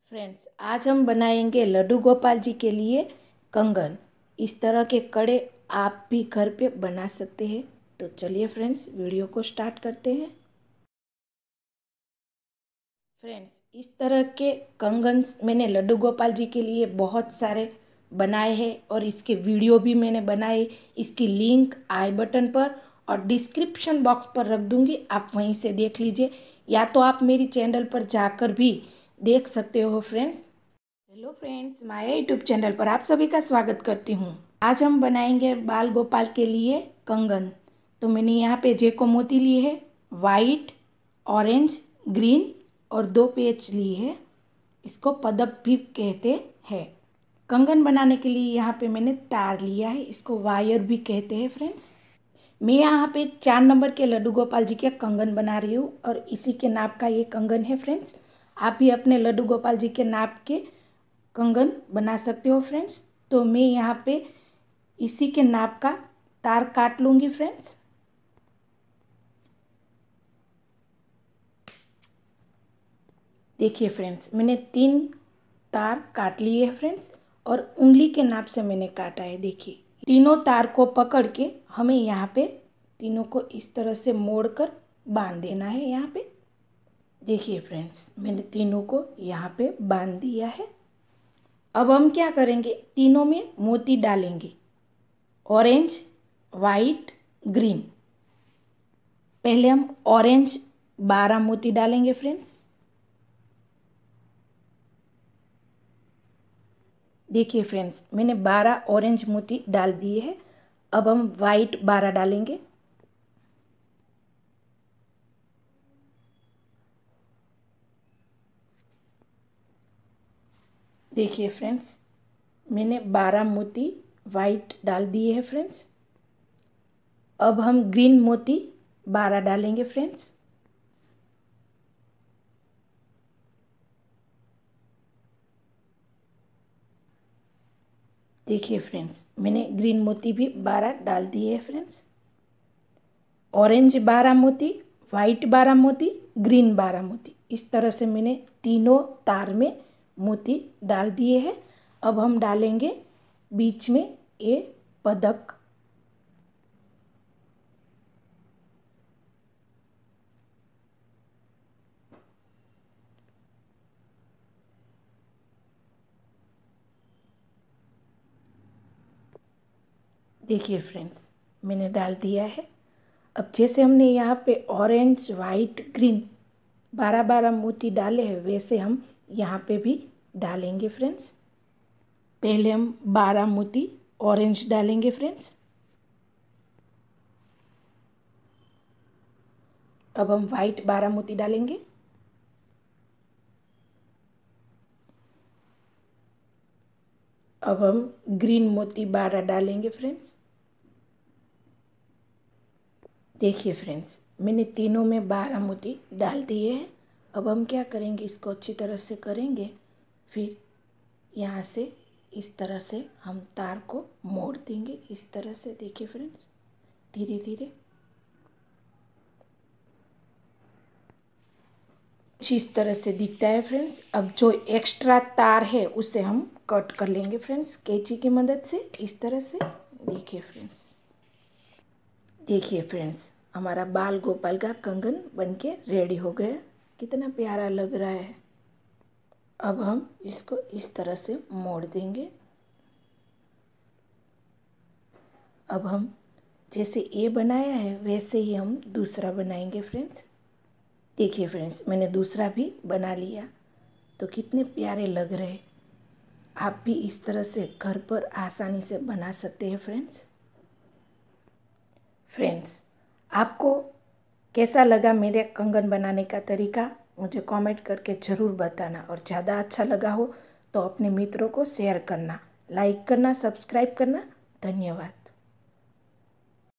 Friends, आज हम बनाएंगे लड्डू गोपाल जी के लिए कंगन। इस तरह के कड़े आप भी घर पे बना सकते हैं। तो चलिए फ्रेंड्स, वीडियो को स्टार्ट करते हैं। फ्रेंड्स, इस तरह के कंगन्स मैंने लड्डू गोपाल जी के लिए बहुत सारे बनाए हैं और इसके वीडियो भी मैंने बनाए। इसकी लिंक आई बटन पर और डिस्क्रिप्शन बॉक्स पर रख दूंगी, आप वहीं से देख लीजिए, या तो आप मेरी चैनल पर जाकर भी देख सकते हो friends. Hello friends, my YouTube channel पर आप सभी का स्वागत करती हूँ। आज हम बनाएंगे बाल गोपाल के लिए कंगन। तो मैंने यहाँ पे जेको मोती लिए है, वाइट, ऑरेंज, ग्रीन और 2 पेच लिए है। इसको पदक भी कहते हैं। कंगन बनाने के लिए यहाँ पे मैंने तार लिया है, इसको वायर भी कहते हैं फ्रेंड्स। मैं यहाँ पे 4 नंबर के लड्डू गोपाल जी के कंगन बना रही हूँ और इसी के नाप का ये कंगन है फ्रेंड्स। आप भी अपने लड्डू गोपाल जी के नाप के कंगन बना सकते हो फ्रेंड्स। तो मैं यहाँ पे इसी के नाप का तार काट लूँगी फ्रेंड्स। देखिए फ्रेंड्स, मैंने 3 तार काट लिए हैं फ्रेंड्स और उंगली के नाप से मैंने काटा है। देखिए, तीनों तार को पकड़ के हमें यहाँ पे तीनों को इस तरह से मोड़कर बांध देना है। यहाँ पे देखिए फ्रेंड्स, मैंने तीनों को यहाँ पे बांध दिया है। अब हम क्या करेंगे, तीनों में मोती डालेंगे, ऑरेंज, वाइट, ग्रीन। पहले हम ऑरेंज 12 मोती डालेंगे फ्रेंड्स। देखिए फ्रेंड्स, मैंने 12 ऑरेंज मोती डाल दिए हैं। अब हम वाइट 12 डालेंगे। देखिए फ्रेंड्स, मैंने 12 मोती वाइट डाल दिए हैं फ्रेंड्स। अब हम ग्रीन मोती 12 डालेंगे फ्रेंड्स। देखिए फ्रेंड्स, मैंने ग्रीन मोती भी 12 डाल दिए हैं फ्रेंड्स। ऑरेंज 12 मोती, वाइट 12 मोती, ग्रीन 12 मोती, इस तरह से मैंने तीनों तार में मोती डाल दिए हैं। अब हम डालेंगे बीच में ये पदक। देखिए फ्रेंड्स, मैंने डाल दिया है। अब जैसे हमने यहाँ पे ऑरेंज, वाइट, ग्रीन 12-12 मोती डाले हैं, वैसे हम यहाँ पे भी डालेंगे फ्रेंड्स। पहले हम 12 मोती ऑरेंज डालेंगे फ्रेंड्स। अब हम वाइट 12 मोती डालेंगे। अब हम ग्रीन मोती 12 डालेंगे फ्रेंड्स। देखिए फ्रेंड्स, मैंने तीनों में 12 मोती डाल दिए हैं। अब हम क्या करेंगे, इसको अच्छी तरह से करेंगे। फिर यहाँ से इस तरह से हम तार को मोड़ देंगे, इस तरह से। देखिए फ्रेंड्स, धीरे धीरे इस तरह से दिखता है फ्रेंड्स। अब जो एक्स्ट्रा तार है उसे हम कट कर लेंगे फ्रेंड्स, कैंची की मदद से, इस तरह से। देखिए फ्रेंड्स, देखिए फ्रेंड्स, हमारा बाल गोपाल का कंगन बनके रेडी हो गया। कितना प्यारा लग रहा है। अब हम इसको इस तरह से मोड़ देंगे। अब हम जैसे ये बनाया है वैसे ही हम दूसरा बनाएंगे फ्रेंड्स। देखिए फ्रेंड्स, मैंने दूसरा भी बना लिया। तो कितने प्यारे लग रहे। आप भी इस तरह से घर पर आसानी से बना सकते हैं फ्रेंड्स। फ्रेंड्स, आपको कैसा लगा मेरे कंगन बनाने का तरीका, मुझे कमेंट करके ज़रूर बताना। और ज़्यादा अच्छा लगा हो तो अपने मित्रों को शेयर करना, लाइक करना, सब्सक्राइब करना। धन्यवाद।